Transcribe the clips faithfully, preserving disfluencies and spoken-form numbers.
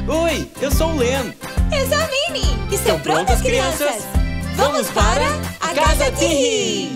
Oi, eu sou o Len. Eu sou a Minnie. Estão prontas, crianças? Vamos para a Casa Tirri!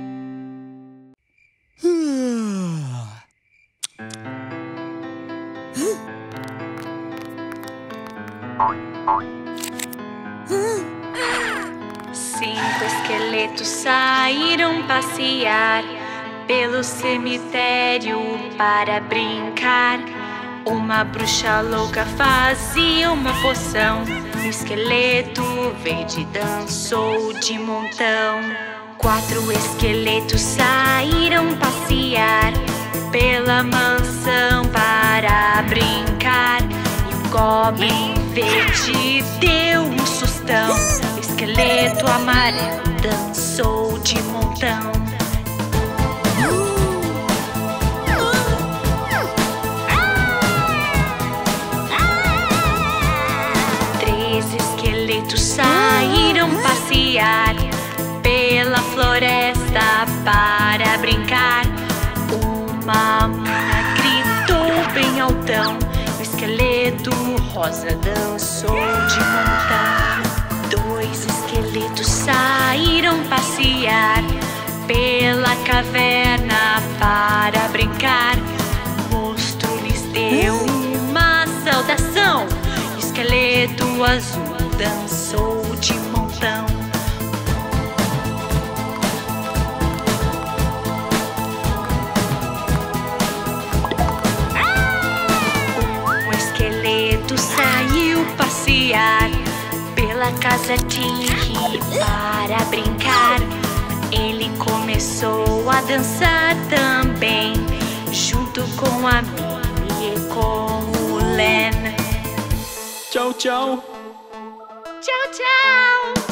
Cinco esqueletos saíram passear pelo cemitério para brincar. Uma bruxa louca fazia uma poção. O esqueleto verde dançou de montão. Quatro esqueletos saíram passear pela mansão para brincar. E o Goblin verde deu um sustão. O esqueleto amarelo dançou de montão. Saíram passear pela floresta para brincar. Uma mona gritou bem altão. O esqueleto rosa dançou de montão. Dois esqueletos saíram passear pela caverna para brincar. O monstro lhes deu uma saudação. O esqueleto azul dançou de montão. Um esqueleto saiu passear pela casa Tirri para brincar. Ele começou a dançar também, junto com a Minnie e com o Len. Tchau, tchau. Tchau, tchau!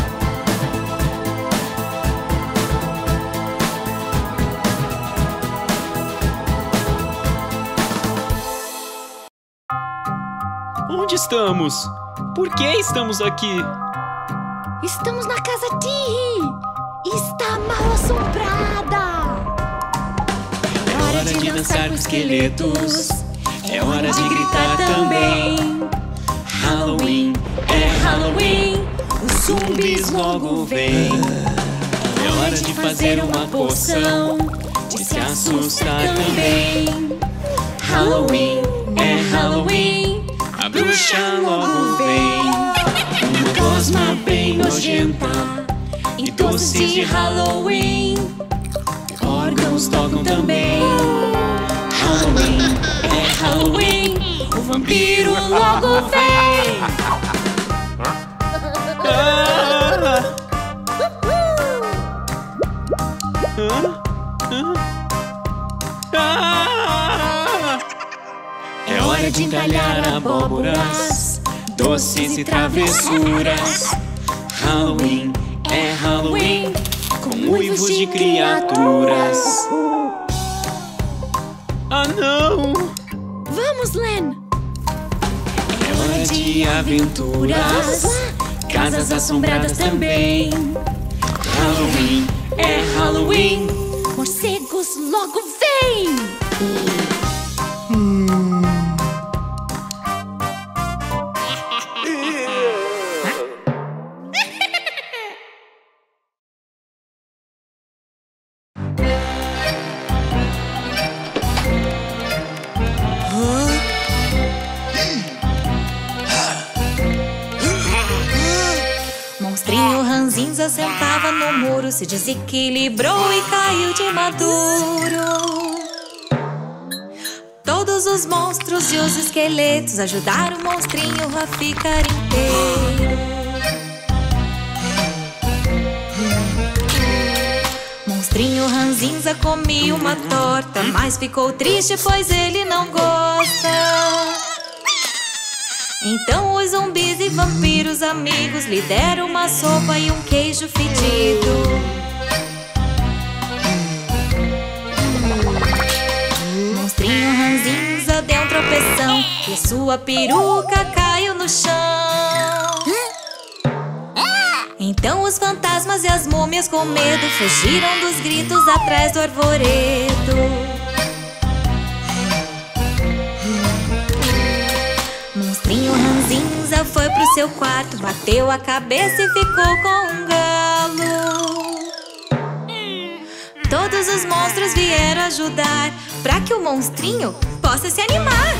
Onde estamos? Por que estamos aqui? Estamos na casa Tirri! Está mal assombrada! É hora de dançar com esqueletos. É hora de gritar também. Halloween, é Halloween, os zumbis logo vêm. É hora de fazer uma poção, de se assustar também. Halloween, é Halloween, a bruxa logo vem. Uma gosma bem nojenta e doces de Halloween. Órgãos tocam também. Halloween, é Halloween, o vampiro logo vem! Ah! Ah! É hora de entalhar abóboras, doces e travessuras. Halloween, é Halloween, com uivos de criaturas. Ah, não! Vamos, Len! É hora de aventuras, casas assombradas também. Halloween, é Halloween, morcegos logo vêm! Hum. Monstrinho ranzinza sentava no muro, se desequilibrou e caiu de maduro. Todos os monstros e os esqueletos ajudaram o monstrinho a ficar inteiro. Monstrinho ranzinza comia uma torta, mas ficou triste pois ele não gosta. Então os zumbis e vampiros amigos lhe deram uma sopa e um queijo fedido. Monstrinho ranzinza deu um tropeção e sua peruca caiu no chão. Então os fantasmas e as múmias com medo fugiram dos gritos atrás do arvoredo. Monstrinho Monstrinho Ranzinza foi pro seu quarto, bateu a cabeça e ficou com um galo. Todos os monstros vieram ajudar pra que o monstrinho possa se animar.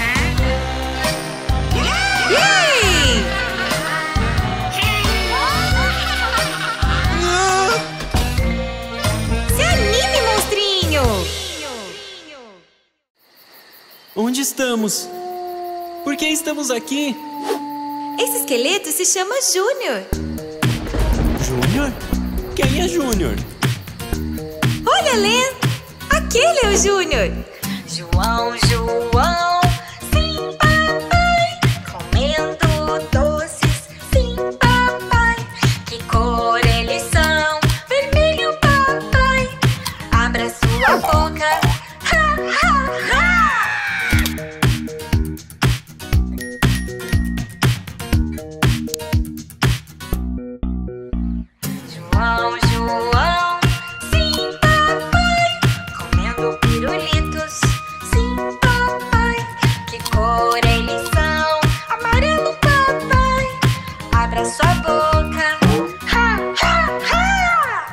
Yay! Se anime, monstrinho! Onde estamos? Por que estamos aqui? Esse esqueleto se chama Júnior. Júnior? Quem é Júnior? Olha, Len! Aquele é o Júnior! João, João, sim, papai, comendo doces, sim, papai. Que cor eles são? Vermelho, papai. Abra sua boca, ha, ha, ha. João, João, sim, papai, comendo pirulitos, sim, papai. Que cor eles são? Amarelo, papai. Abra sua boca, ha, ha, ha.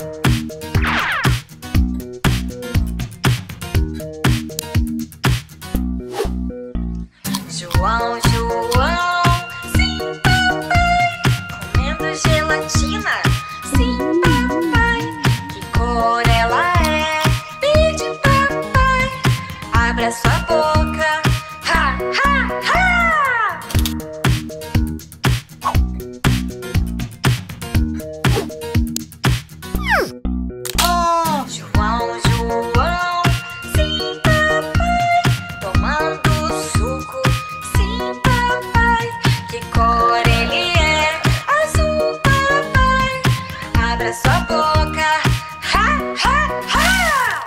João, João, sim, papai, comendo gelatina, sim, papai. Que cor ela é? Verde, papai. Abra sua boca, ha, ha, ha. Oh, João, João, sim, papai, tomando suco, sim, papai. Que cor ele é? Azul, papai. Abra sua boca, ha, ha, ha.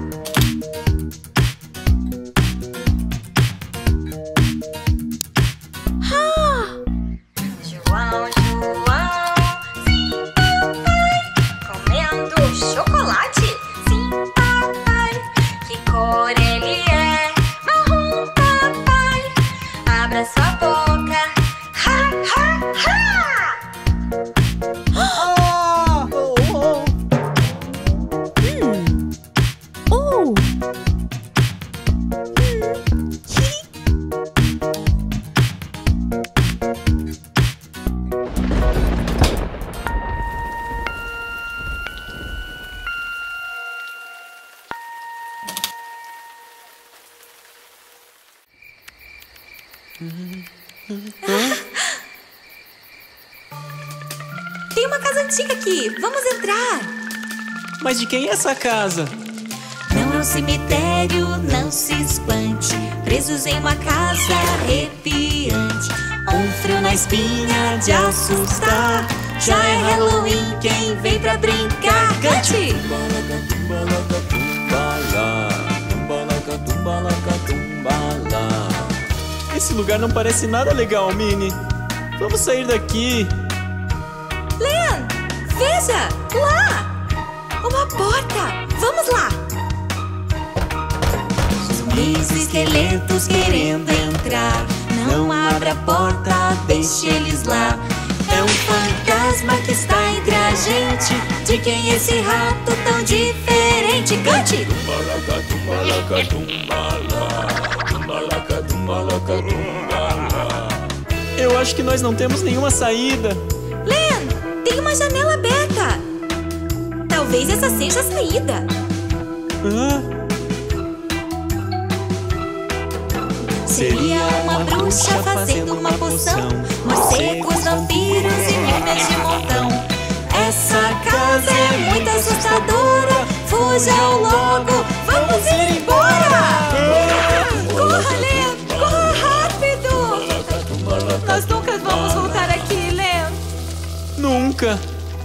João, João, sim, papai, comendo chocolate, sim, papai. Que cor ele é? Marrom, papai. Abra sua boca, ha, ha, ha. Oh! Tem uma casa antiga aqui, vamos entrar. Mas de quem é essa casa? Não é um cemitério, não se espante. Presos em uma casa arrepiante. Um frio na espinha de assustar. Já é Halloween, quem vem pra brincar? Cante! Esse lugar não parece nada legal, Minnie. Vamos sair daqui. Len, veja! Lá! Uma porta! Vamos lá! Zumbis e esqueletos querendo entrar. Não abra a porta, deixe eles lá. É um fantasma que está entre a gente. De quem é esse rato tão diferente? Cante! Eu acho que nós não temos nenhuma saída. Len, tem uma janela aberta. Talvez essa seja a saída. Hã? Seria uma bruxa fazendo uma poção. Morcegos, vampiros e múmias de montão. Essa casa é muito assustadora. Fujam logo, vamos ir embora. Corra, Len, corra rápido. Nós nunca vamos voltar aqui, Len. Nunca.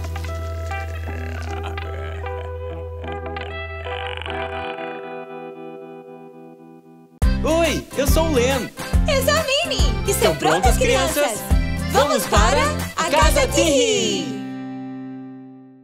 Oi, eu sou o Len. Eu sou a Minnie. Estão prontas, crianças? Vamos para a Casa Tirri!